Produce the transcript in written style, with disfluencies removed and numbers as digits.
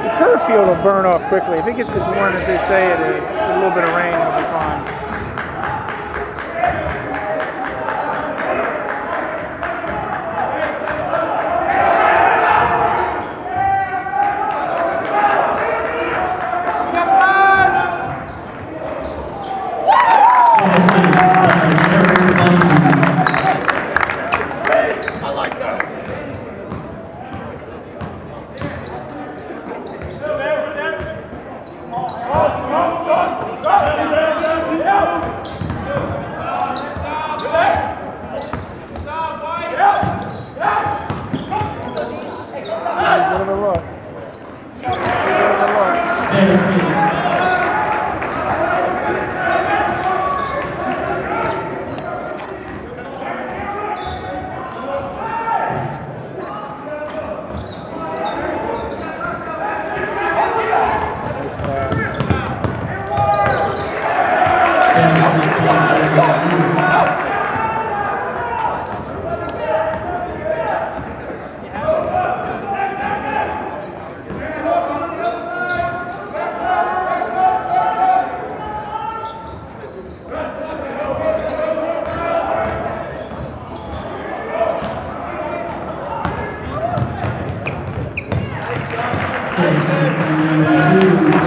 The turf field will burn off quickly. If it gets as warm as they say it is, with a little bit of rain, it'll be fine. Thanks,